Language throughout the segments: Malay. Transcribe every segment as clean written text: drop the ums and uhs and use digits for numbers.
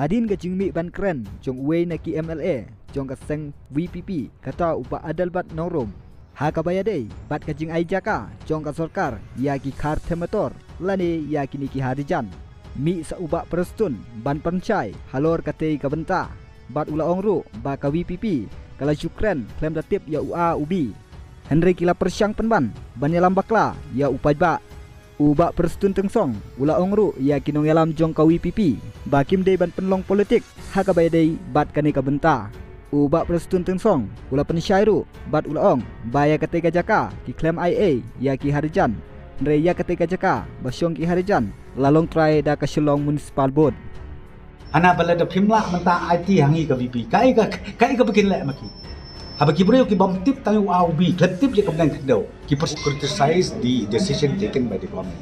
Hadin ke jingmi ban keren jong uwe na ki MLA jong ka seng VPP kata upa adal bat norom. Ha ka bayadei bat ka jing ai jaka jong ka sorkar ya ki khar themator lani ya kini ki harijan. Mi sa uba perestun ban pancai halor katei ka benta bat ula ongru ba ka VPP kala Ukraine klaim datip ya ua ubi. Henry kila persyang penban banyalam bakla ya upai ba uba perstun tengsong ula ongru ya kinong yalam jong ka WPP bakim dei ban penlong politik haka bayadei bat kani ka benta uba perstun tengsong ula pensyairu bat ula ong baya kateka jaka ki klaim IA ya ki harijan Henry ya kateka jaka basyong ki harijan lalong try da ka Shillong Municipal Board ana bala da phimla manta IT hangi ka VP kai ka bikin le maki Habaki beliau ki bom tip tahu AUB, klub tip je kemudian kedau. Ki criticize the decision taken by the government.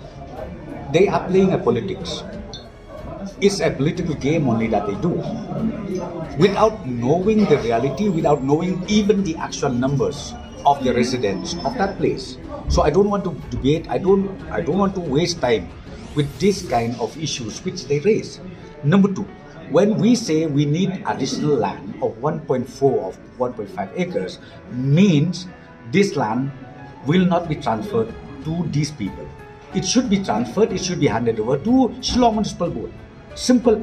They are playing a politics. It's a political game only that they do. Without knowing the reality, without knowing even the actual numbers of the residents of that place. So I don't want to debate. I don't want to waste time with this kind of issues which they raise. Number two. When we say we need additional land of 1.4 of 1.5 acres, means this land will not be transferred to these people. It should be transferred, it should be handed over to Shillong Municipal Board. Simple.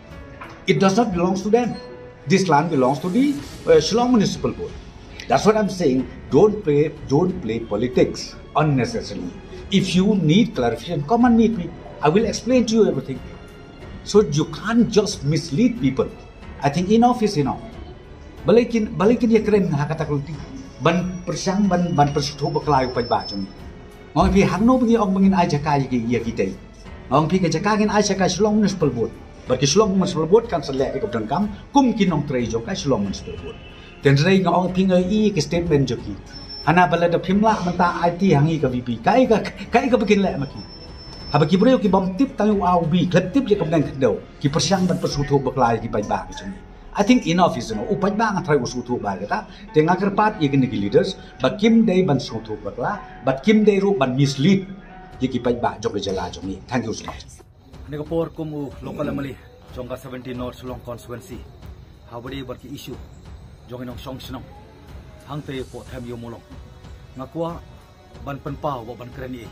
It does not belong to them. This land belongs to the Shillong Municipal Board. That's what I'm saying. Don't play politics unnecessarily. If you need clarification, come and meet me. I will explain to you everything. So you can't just mislead people. I think enough is enough. Balikin dia keren kata kulti. Ban persyang ban persutu baklayu pai jong. Ngong pi hangno bengi ong bengin aja kai ki ya kita. Ngong pi ka jaka ngin aja kai Shillong Municipal Board. Bagi Shillong Municipal Board kan selek ke dengkam kum kinong trei jong kai Shillong Municipal Board. Dan rei ngong pi ngai ke statement joki. Ana bala da phimla manta IT hangi ka VP. Kai ka bikin le maki. Habaki beliau ki bom tip tahu AUB, klub tip je kemudian kedau. Ki persyang ban persutu baklai ki pai ba macam ni. I think enough is enough. Upai ba ngatrai usutu ba kata. Tengah kerpat ye kena leaders, but kim day ban sutu bakla, but kim day ru ban mislead. Ye ki pai ba jog jala jong ni. Thank you so much. Ni ko por kumu local amali jong ka 17 North Shillong constituency. Habadi bar ki issue jong inong song sinong. Hang te po tham yo molong. Ngakwa ban penpau ban kreni.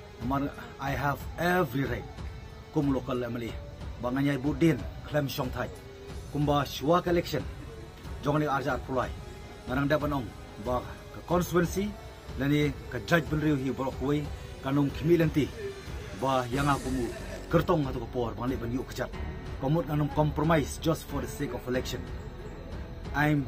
I have every right kum local amali banganyai budin klem song thai kumba shua election jong ni arja pulai ngarang da banong ba constituency lani ka judge benriu hi borokoi kanung kimilanti ba yang aku mu kertong atau por bangli ban yu kecap komut kanung compromise just for the sake of election. I'm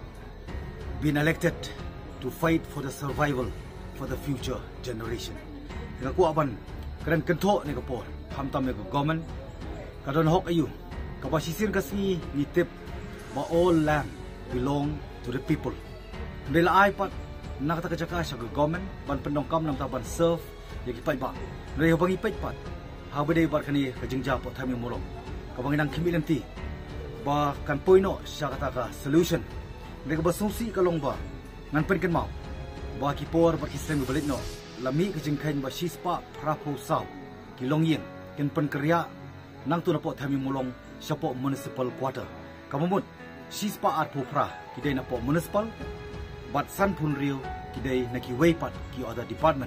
been elected to fight for the survival for the future generation. Ngaku aban keren kentok ni kapor hamtam ni government kadon hok ayu kabasisir kasi ni tip ba all land belong to the people bela ai pat nakata kajaka sa government ban pendongkam nam taban serve ya kipai ba rei bangi pai pat habade bar kani kajingja po thami molong kabang nang kimilanti ba kan poino sa kata ka solution rei ka basungsi kalong ba ngan pen kan mau ba kipor ba kisem balik no lami kejengkain ba sispa prapo saw kilong yin ken penkerja nang tu napo thami mulong sapo municipal quarter kamumut sispa at popra kidai napo municipal bat san pun rio kidai naki weipat ki other department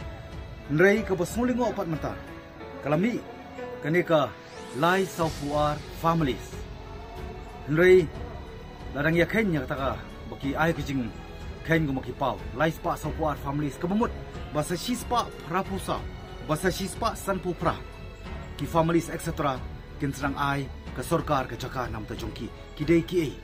nrei ka basulingo opat menta kalami kaneka lai saufuar families nrei larang ya kenya kata baki ai kejing kain gumaki pau lai spa saufuar families kamumut basa sispa prapusa basa sispa sanpupra ki families etc kintrang ai ka sarkar ka jaka nam ta jongki kidei ki ei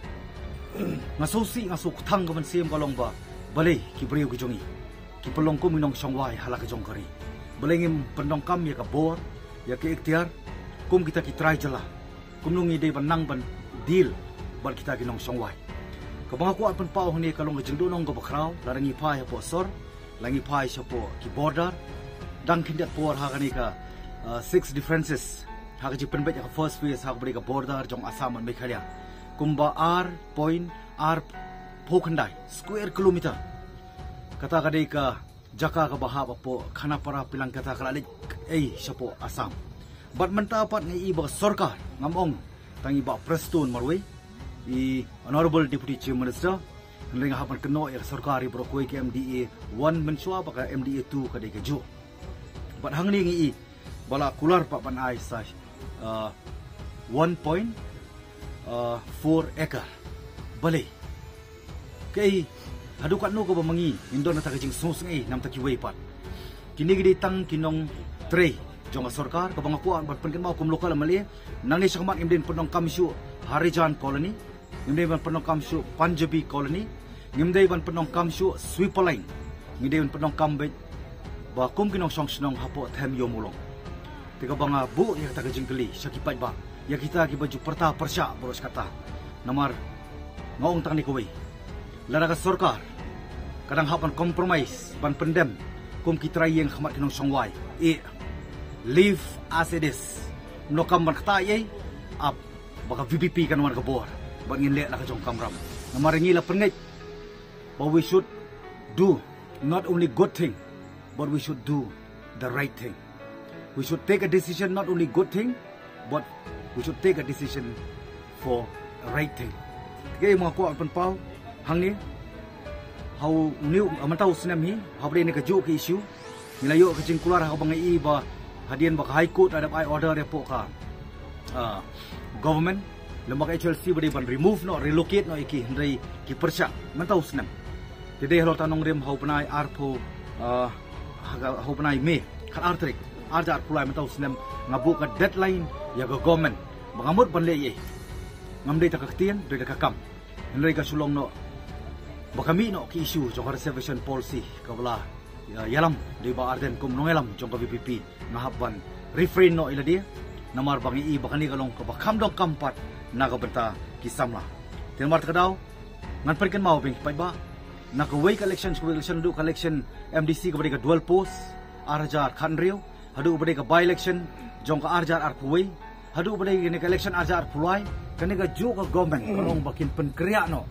ngasosi ngasuk thang gaman sem kalong ba balei ki breu ki jongi ki pelong ko minong songwai halaka jongkari belengim pendong kam ya ka bor ya ki ikhtiar kum kita ki try jala kum nungi dei banang ban deal bar kita ki nong songwai ka bang ko apan pau ni kalong jengdo nong go bakrau larangi pa ya po sor langi pai siapa ki border dang kindat por hakani ka 6 differences hakaji penbet ya first phase hak beri ka border jong Assam and Meghalaya kumba r phokhandai square kilometer kata kadai ka jaka ka bahaba po khana para pilang kata kalalik siapa Assam bat menta pat ngai iba sarkar ngamong tangi ba prestun marway I Honorable Deputy Chief Minister nang hapan keno ya sarkari brokoi ke MDA 1 mensua baka MDA 2 ka de keju bat hang ni ngi bala kular pa pan ai sa 1.4 acre bale kay hadukat no ko ba mangi indon na takajing sus ngai nam takiway pat kini gidi tang kinong tre jong sarkar ka bangakuan bat pen mau kum lokal mali nang ni sakmat imden penong kamsyu Harijan colony ngimdei ban penong kamsyu Punjabi colony ngimdei ban penong kamsyu Swipaling ngimdei ban penong kambet ba kum kinong songsenong hapo them yo mulong tiga banga bu ya kata jengkeli sakipat ba ya kita ki baju perta persya boros kata namar ngong tang ni kuwi laraga sarkar kadang hapan compromise ban pendem kum kitrai yang khamat kinong songwai live as it is no kam ban kata ye up baka VPP kan war kabor bangin le la ka jong kamram namaringi la pengit but we should do not only good thing but we should do the right thing. We should take a decision not only good thing but we should take a decision for right thing. Kaya mga ko ang panpaw hangni how new amantaw sinam hi how ni ka jo ki issue nilayo ka jing kular ha bangai ba hadian ba high court ada ai order repo ka government lembaga HLC bade ban remove no relocate no iki ndai ki persya mantaw sinam tede halo tanong rem how panai arpo how panai me kan artrik arjar pulai mantaw sinam ngabu ka deadline ya go government mangamut ban le ye ngamdei takaktian doi dakakam ndai ka sulong no bakami no ki issue jong reservation policy kabla yalam di ba arden kum nongelam jong ka VPP nahaban refrain no ila dia namar bangi bakani kalong ka bakam dong kampat nagabenta kisamla tenmar kadaw ngan perken mau bing pai ba nakaway collection do collection MDC ka bade ka dual post arjar khanrio hadu bade ka by election jong ka arjar arpuway hadu bade ni election arjar pulai kani ka ju ka government kalong bakin penkriya no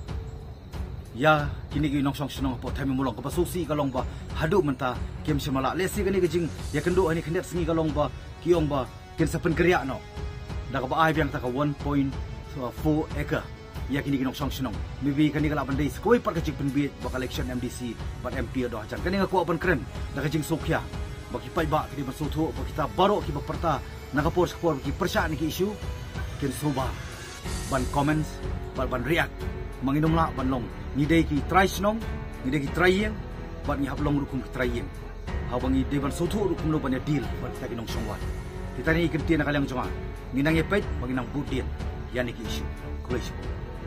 ya kini ginong song senong po time mulong ka pasusi kalong ba hadu menta kem semala lesi kani gajing ya kendo ani khendet singi kalong ba kiong ba ken sa penkriya no da ka ba ai biang ta ka 1.4 acre ya kini ginong song senong maybe kani kala bandai skoi par kajing penbit ba election MDC ba MP do ajan kani ko ban kren da kajing sokya baki pai ba kini masutho ba kita baro ki ba perta nakapor skor ki persya ni ki issue ken soba ban comments ban react manginom la ban long ni dei ki try snong ni dei ki try yang ban ni hablong rukum ki try yang habangi de ban sutho rukum lo ban ya deal ban ta ginong songwan kita ni ikin tina kalang jonga ni nang epet bagi nang budin yani ki issue